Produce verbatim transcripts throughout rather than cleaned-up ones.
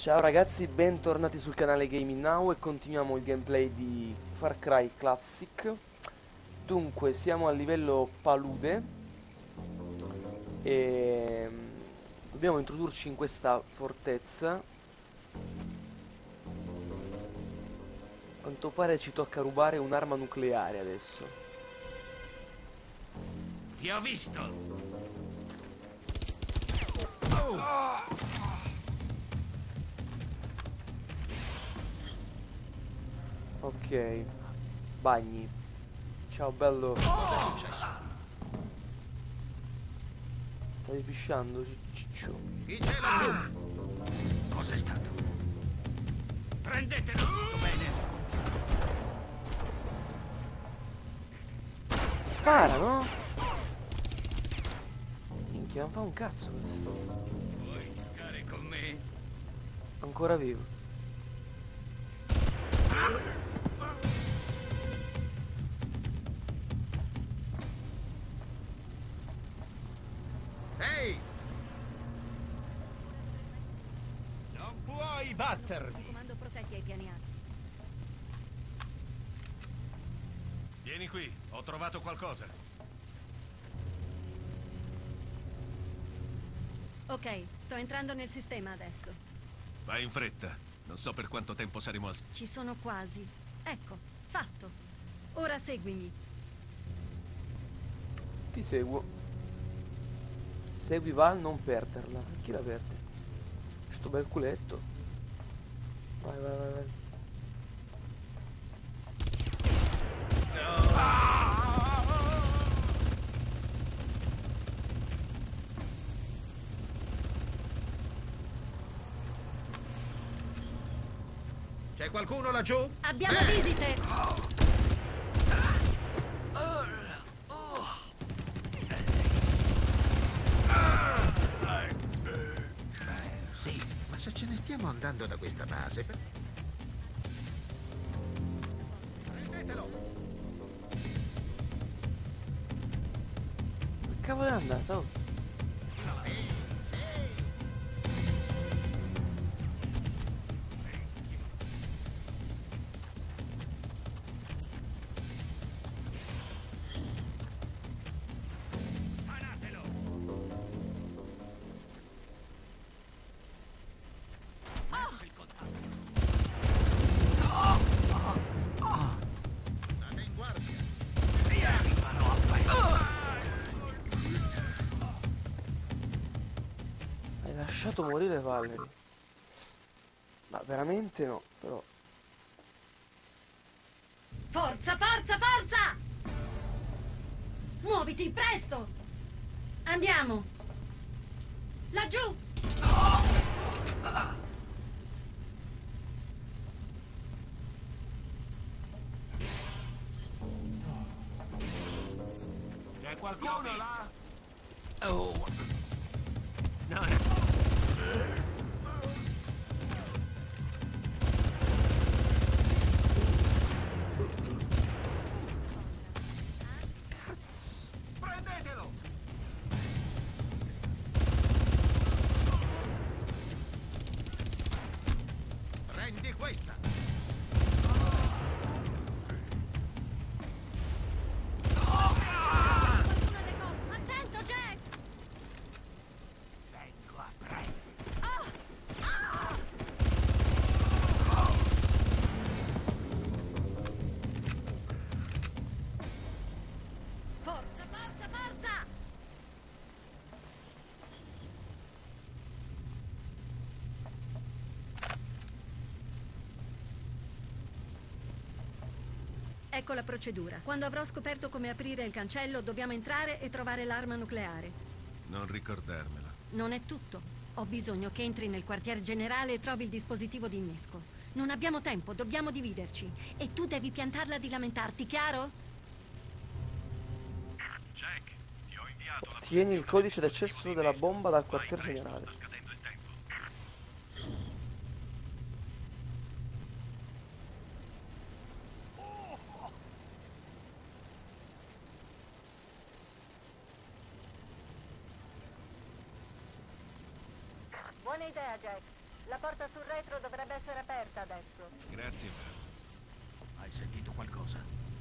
Ciao ragazzi, bentornati sul canale Gaming Now e continuiamo il gameplay di Far Cry Classic. Dunque, siamo a livello palude e mm, dobbiamo introdurci in questa fortezza. A quanto pare ci tocca rubare un'arma nucleare adesso. Ti ho visto! Ok, bagni. Ciao bello. Cosa è successo? Stavi pisciando, ciccio. Chi c'è laggiù? Cos'è stato? Prendetelo! Tutto bene? Spara, no? Minchia, non fa un cazzo questo. Vuoi giocare con me? Ancora vivo. Ehi! Non puoi battermi! Comando protetti ai piani alti. Vieni qui, ho trovato qualcosa. Ok, sto entrando nel sistema adesso. Vai in fretta. Non so per quanto tempo saremo al... Ci sono quasi. Ecco, fatto. Ora seguimi. Ti seguo. Segui Val, non perderla. Chi la perde? Sto bel culetto. Vai, vai, vai, vai. C'è qualcuno laggiù? Abbiamo visite! Sì, ma se ce ne stiamo andando da questa base... per- Prendetelo! Che cavolo è andata? Oh. Spanatelo! Il contatto! State in guardia! Hai lasciato morire Valerie. Ma veramente no, però. Forza, forza, forza! Muoviti, presto! Andiamo! Laggiù! C'è qualcuno là? Oh! No, no! Cazzo. Prendetelo! Prendi questa! Qualcuno alle cose. Attento, Jack! Vengo a prendere! Forza, forza, forza! Ecco la procedura. Quando avrò scoperto come aprire il cancello, dobbiamo entrare e trovare l'arma nucleare. Non ricordarmela. Non è tutto. Ho bisogno che entri nel quartier generale e trovi il dispositivo di innesco. Non abbiamo tempo, dobbiamo dividerci. E tu devi piantarla di lamentarti, chiaro? Jack, ti ho inviato la... Tieni il codice d'accesso della bomba dal quartier generale. Sta scadendo il tempo. Buona idea, Jack. La porta sul retro dovrebbe essere aperta adesso. Grazie. Hai sentito qualcosa?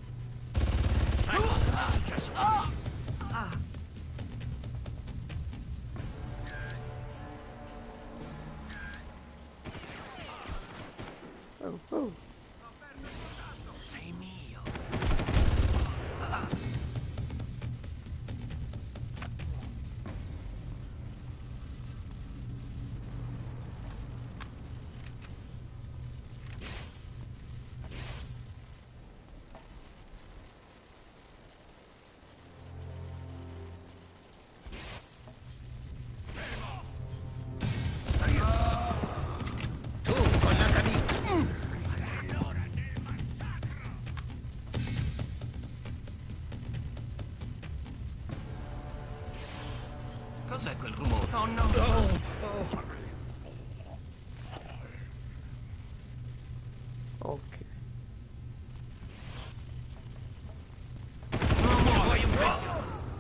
Oh, oh. Sei mio. Tu con la camicia. Cos'è quel rumore? Oh no! Ok. Non muovi un po'!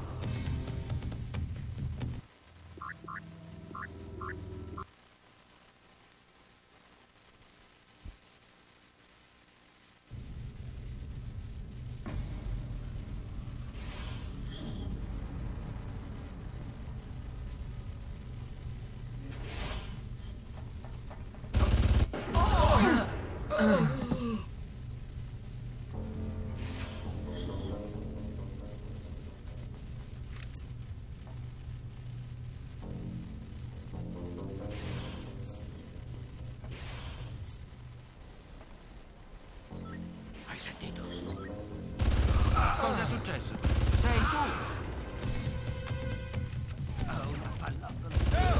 Hai sentito? Cosa è successo? Sei tu! Oh, una pallottola.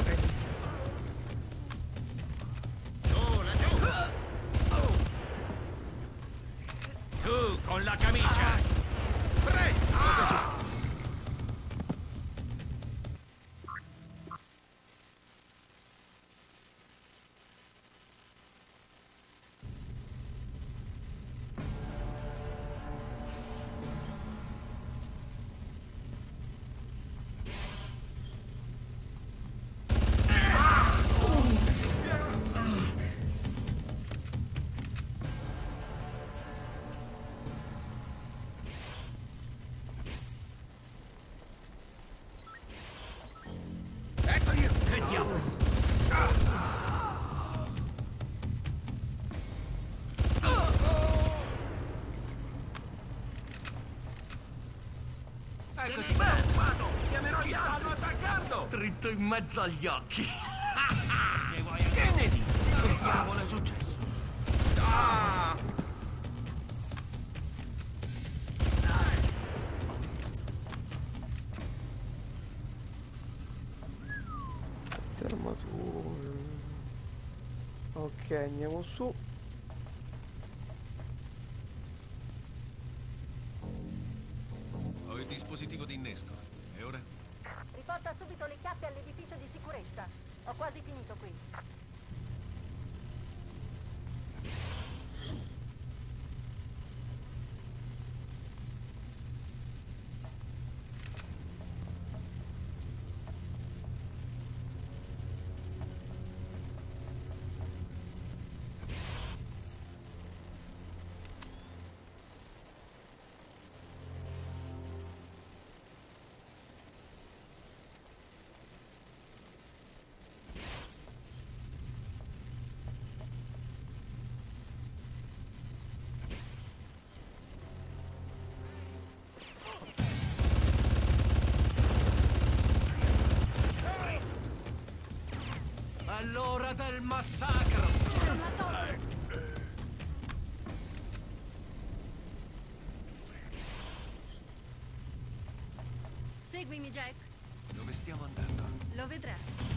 Tu, laggiù! Tu, con la camicia! Presto! Cosa succede? Ecco io! Che diavolo! Eccoci! Vado! Chiamerò gli altri! Stanno attaccando! Dritto in mezzo agli occhi! Che vuoi? Che ne dici? Che diavolo è successo? Ah! Armature. Ok, andiamo su. Ho il dispositivo di innesco. E ora? Riporta subito le chiappe all'edificio di sicurezza. Ho quasi finito qui. È l'ora del massacro! C'è una tosse. Seguimi, Jack. Dove stiamo andando? Lo vedrai.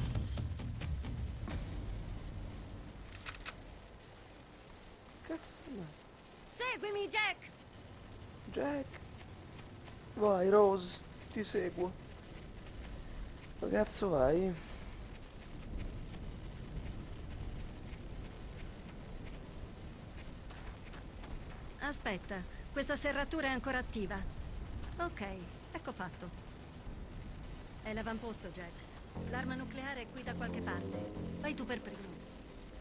Cazzo, no. Seguimi, Jack! Jack. Vai, Rose, ti seguo. Dove cazzo vai? Aspetta, questa serratura è ancora attiva. Ok, ecco fatto. È l'avamposto, Jack. L'arma nucleare è qui da qualche parte. Vai tu per primo.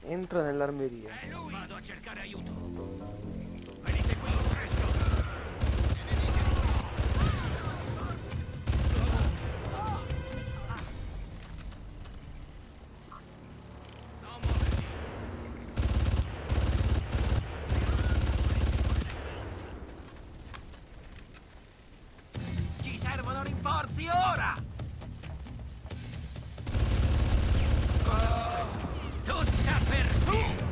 Entra nell'armeria. È lui! Vado a cercare aiuto. Venite qui, presto! Non muoverti! Ci servono rinforzi ora! Tutta per te!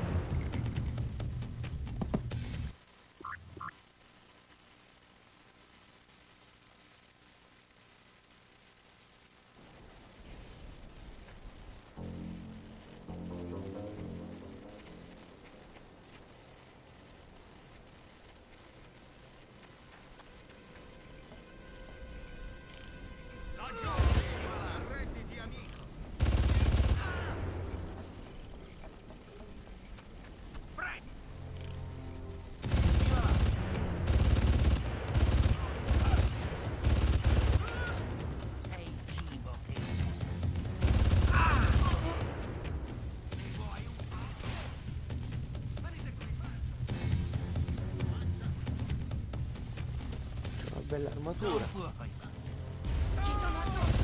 Bella armatura. Ci sono addosso.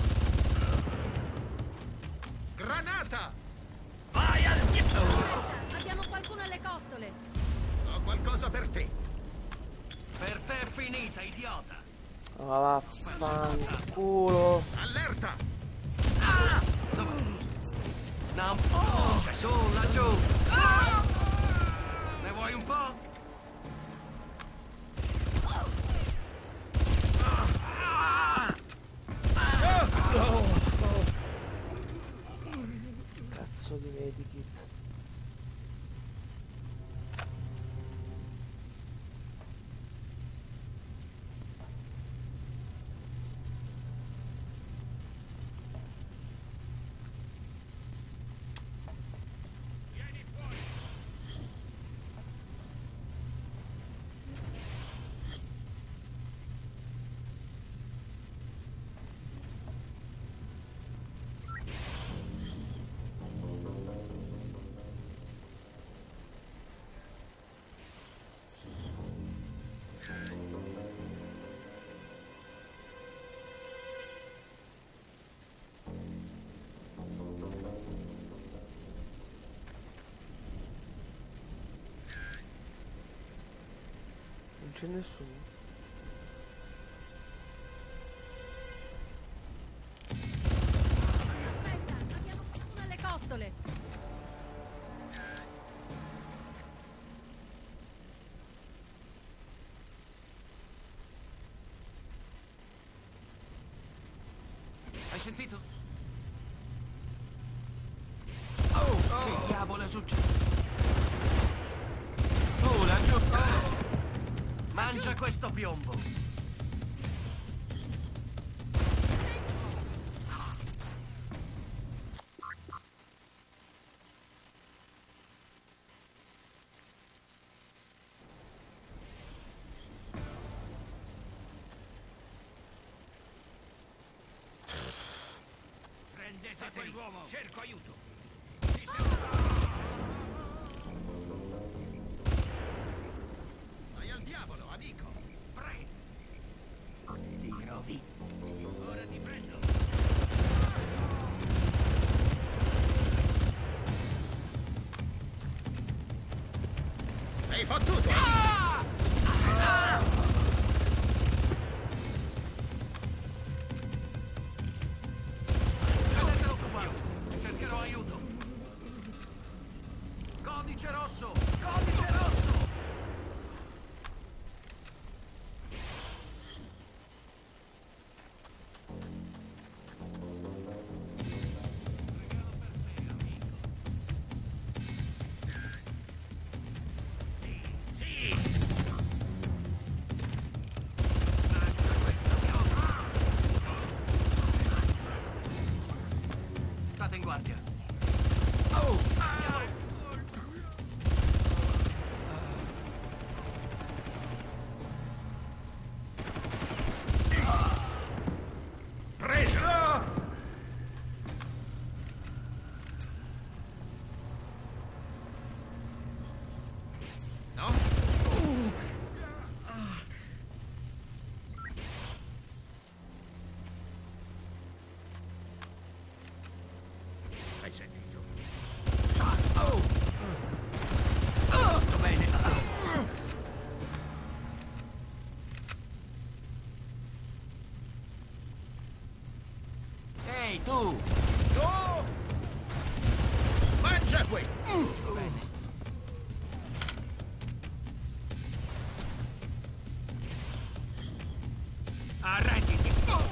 Granata! Vai al dietro! Aspetta, abbiamo qualcuno alle costole. Ho qualcosa per te. Per te è finita, idiota. Ah, vaffanculo. Allerta! Ah! Non può! C'è su, laggiù! Ah! Ne vuoi un po'? Cazzo di medikit. Non c'è nessuno. Aspetta, abbiamo qualcuno alle costole. Hai sentito? Oh, che diavolo è successo? Oh, laggiù! Mangia questo piombo! Prendete quell'uomo! Cerco aiuto! Ci Vai al diavolo, amico! Prendi! Ti rovi! Ora ti prendo! Sei fottuto! Ah! Ah! Non te preoccupare! Cercherò aiuto! Codice rosso! Codice rosso! Sì, sì! Ehi, tu! Tu! Mangia qui! Mm. Bene. Arrenditi!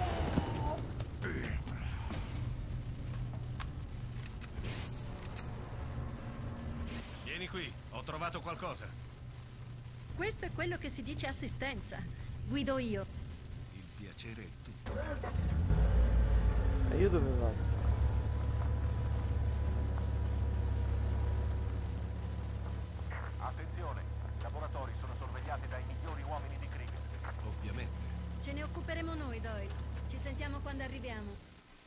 Vieni qui, ho trovato qualcosa. Questo è quello che si dice assistenza. Guido io. Il piacere è tutto. E io dove vado? Attenzione, i laboratori sono sorvegliati dai migliori uomini di Krieger. Ovviamente. Ce ne occuperemo noi, Doyle. Ci sentiamo quando arriviamo.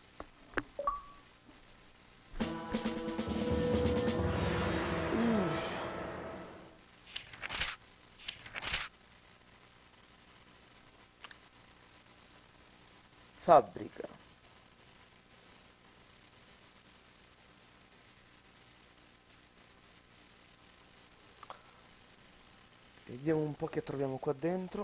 Fabbrica. Vediamo un po' che troviamo qua dentro.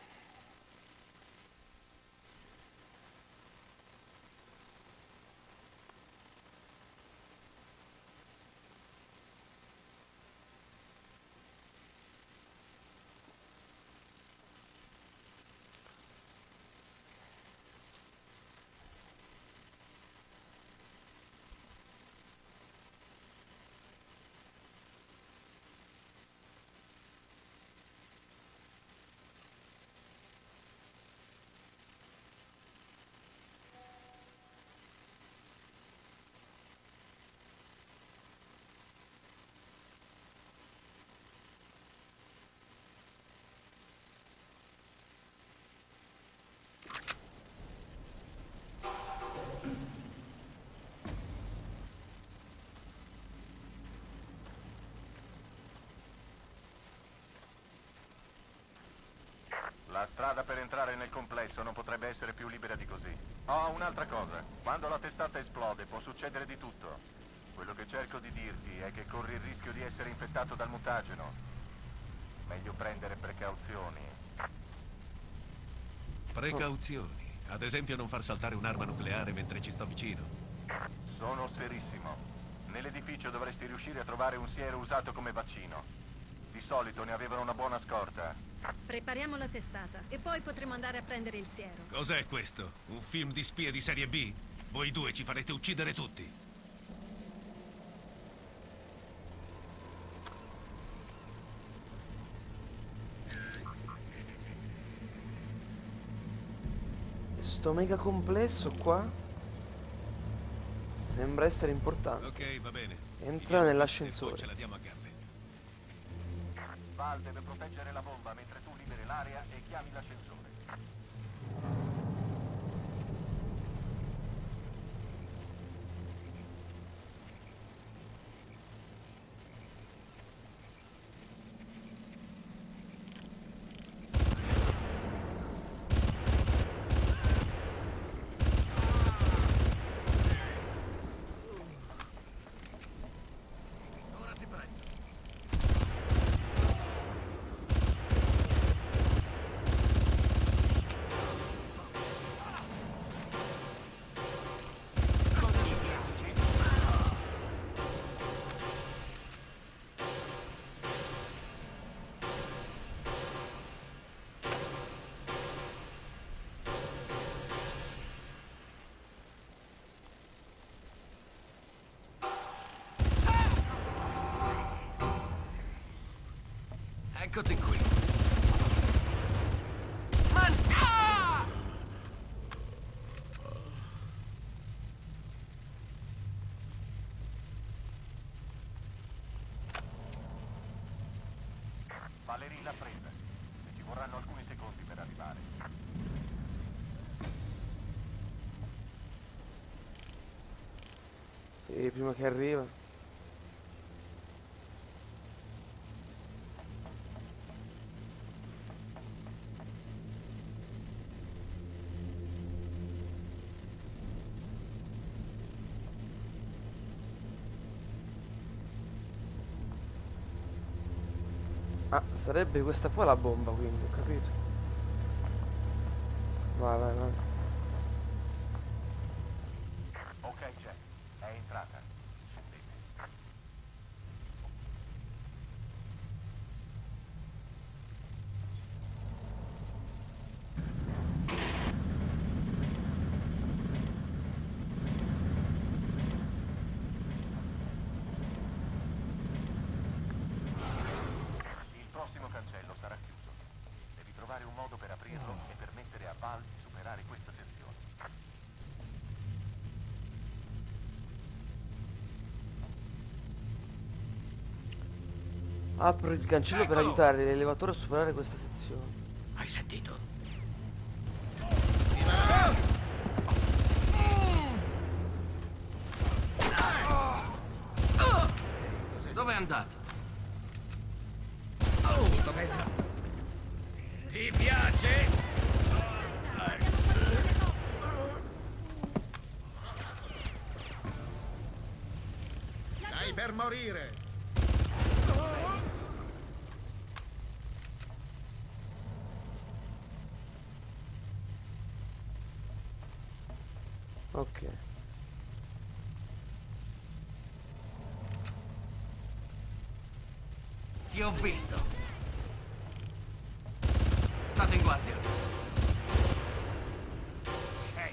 La strada per entrare nel complesso non potrebbe essere più libera di così. Oh, un'altra cosa. Quando la testata esplode può succedere di tutto. Quello che cerco di dirti è che corri il rischio di essere infettato dal mutageno. Meglio prendere precauzioni. Precauzioni. Ad esempio non far saltare un'arma nucleare mentre ci sto vicino. Sono serissimo. Nell'edificio dovresti riuscire a trovare un siero usato come vaccino. Di solito ne avevano una buona scorta. Prepariamo la testata e poi potremo andare a prendere il siero. Cos'è questo? Un film di spie di serie B? Voi due ci farete uccidere tutti. Sto mega complesso qua sembra essere importante. Ok, va bene. Entra nell'ascensore. E poi ce la diamo a gambe. Val deve proteggere la bomba mentre tu liberi l'area e chiami l'ascensore. Eccoti qui. Man- ah! Valerie l'ha presa. E ci vorranno alcuni secondi per arrivare. E prima che arriva. Ah, sarebbe questa qua la bomba, quindi, ho capito. Vai, vai, vai. entrata. Scendete. Il prossimo cancello sarà chiuso. Devi trovare un modo per aprirlo e permettere a Val di superare questa sezione. Apro il cancello per Eccolo! aiutare l'elevatore a superare questa sezione. Hai sentito? Dove è andato? Tutto bene? Ti piace? Stai per morire! Ok. Ti ho visto. State in guardia. Ehi.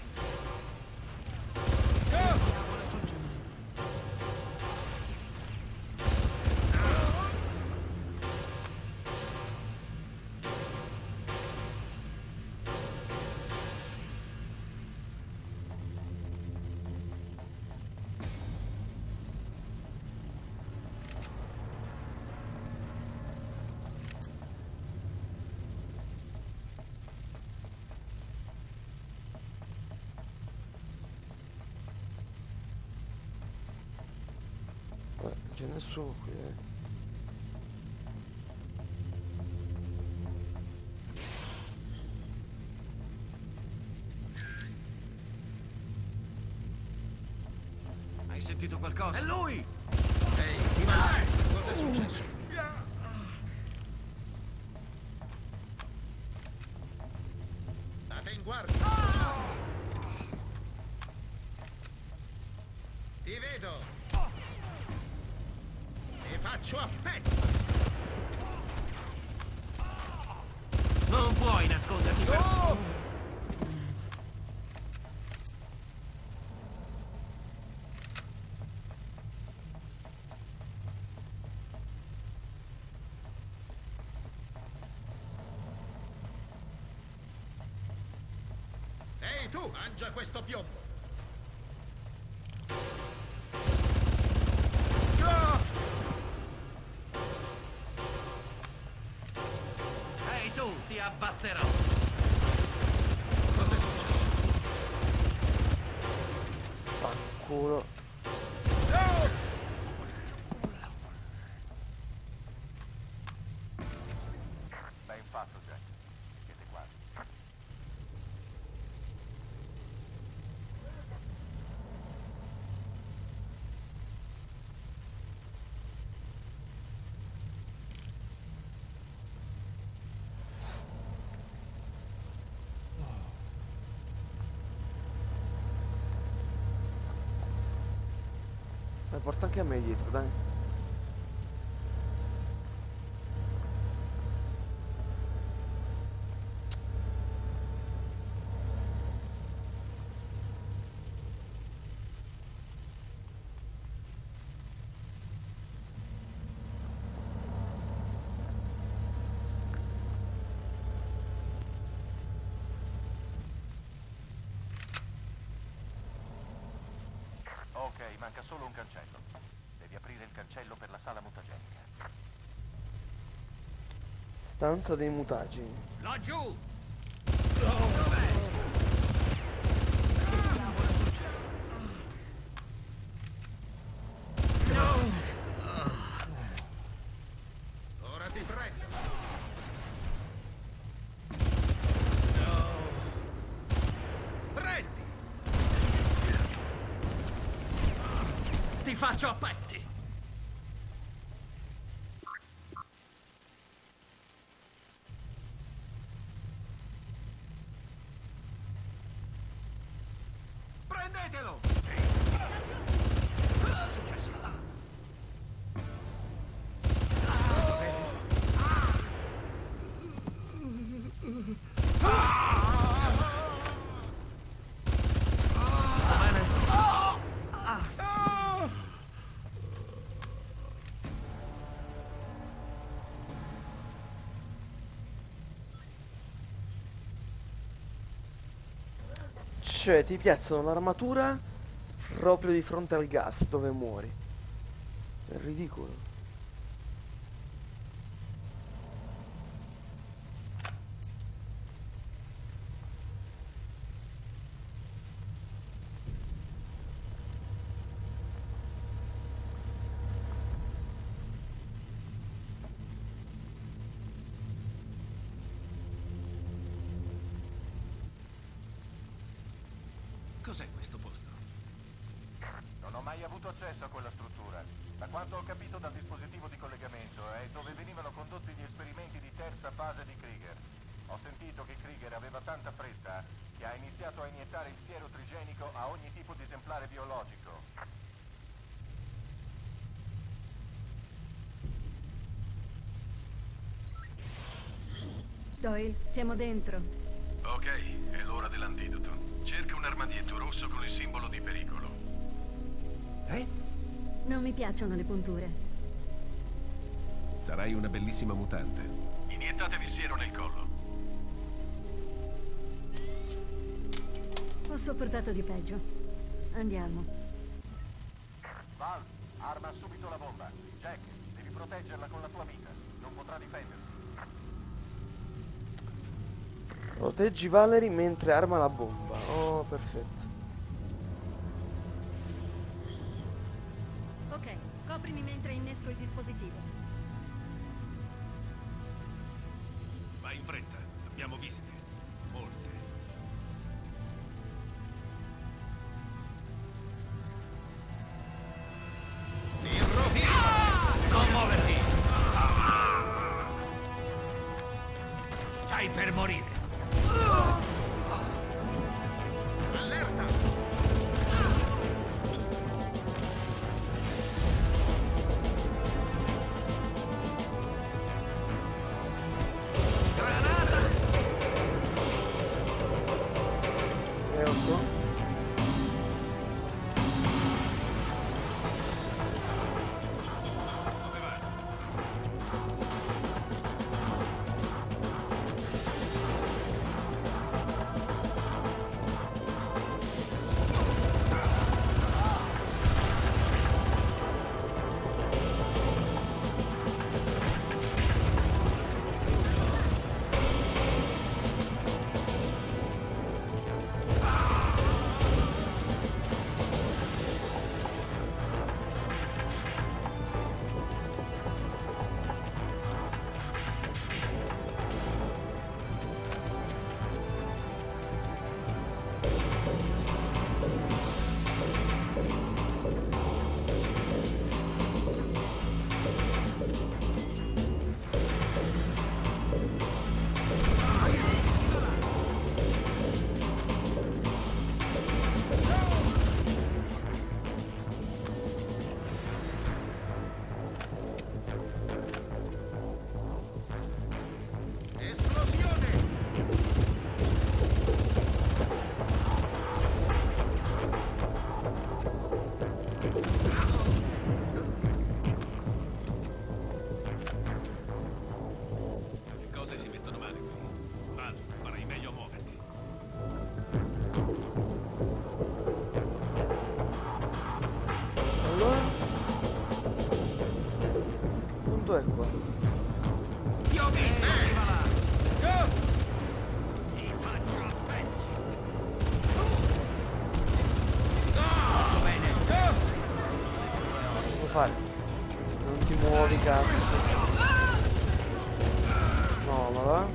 Beh, c'è nessuno qui, eh. Hai sentito qualcosa? È lui! Ehi, chi va? Cosa è successo? State in guardia! Ti vedo! Ti faccio a pezzi! Non puoi nasconderti per... Ehi tu, mangia questo piombo! Ehi tu, ti abbatterò! Cosa è successo? Fanculo. Ben fatto, Jack. Siete quasi. Ma porta anche a me dietro, dai. Ok, manca solo un cancello. Devi aprire il cancello per la sala mutagenica. Stanza dei mutageni. Laggiù! Ora ti prendo! Prendi! Ti faccio a pezzi! Prendetelo! Cioè, ti piazzano l'armatura proprio di fronte al gas dove muori. È ridicolo. Cos'è questo posto? Non ho mai avuto accesso a quella struttura. Da quanto ho capito dal dispositivo di collegamento è dove venivano condotti gli esperimenti di terza fase di Krieger. Ho sentito che Krieger aveva tanta fretta che ha iniziato a iniettare il siero trigenico a ogni tipo di esemplare biologico. Doyle, siamo dentro. Ok, è l'ora dell'antidoto. Cerca un armadietto rosso con il simbolo di pericolo. Eh? Non mi piacciono le punture. Sarai una bellissima mutante. Iniettatevi il siero nel collo. Ho sopportato di peggio. Andiamo. Val, arma subito la bomba. Jack, devi proteggerla con la tua vita. Non potrà difendersi. Proteggi Valerie mentre arma la bomba. Oh, perfetto. Ok, coprimi mentre innesco il dispositivo. Vai in fretta, abbiamo visite. Molte. Non muoverti! Stai per morire! Allerta! Granata! Eh, lo so. Dove vai? Le cose si mettono male qui. Val, farai meglio a muoverti. Allora? Il punto è qua. Ti ho visto, arriva là! Ti faccio a pezzi! Oh, bene! Cosa puoi fare? Non ti muovi, cazzo. No, ma va?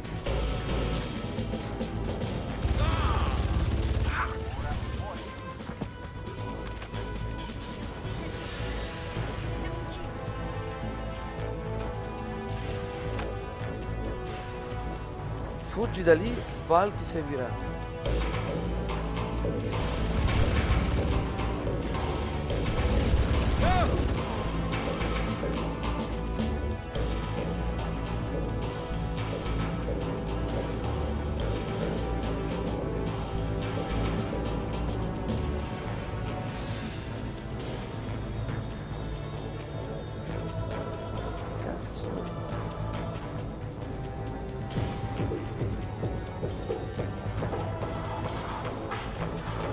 Fuggi da lì, Val ti seguirà. Cazzo.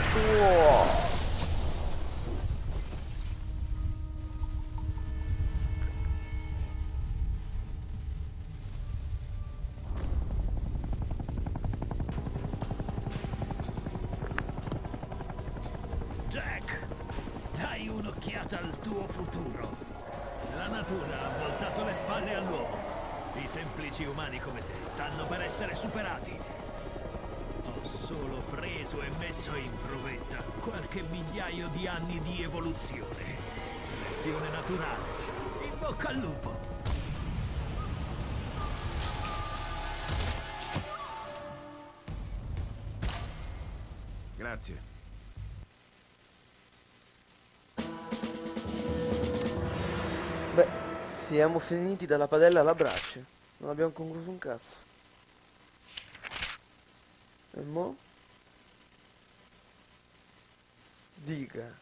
Wow. Jack, dai un'occhiata al tuo futuro. La natura ha voltato le spalle all'uomo. I semplici umani come te stanno per essere superati. Ho solo preso e messo in provetta qualche migliaio di anni di evoluzione. Selezione naturale. In bocca al lupo. Grazie. Beh, siamo finiti dalla padella alla brace. Non abbiamo concluso un cazzo. E mo? Dica.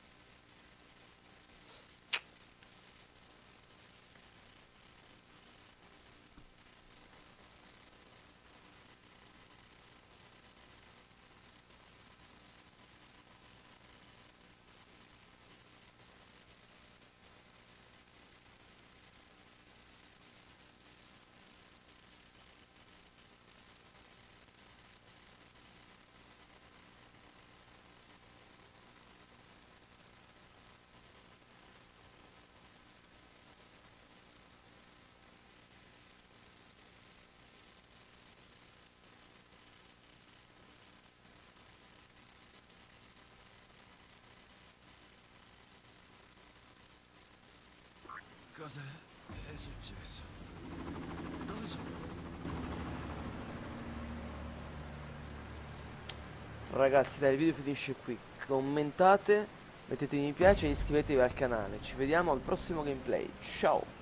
Cosa è successo? Dove sono? Ragazzi, dai, il video finisce qui. Commentate, mettete mi piace e iscrivetevi al canale. Ci vediamo al prossimo gameplay. Ciao!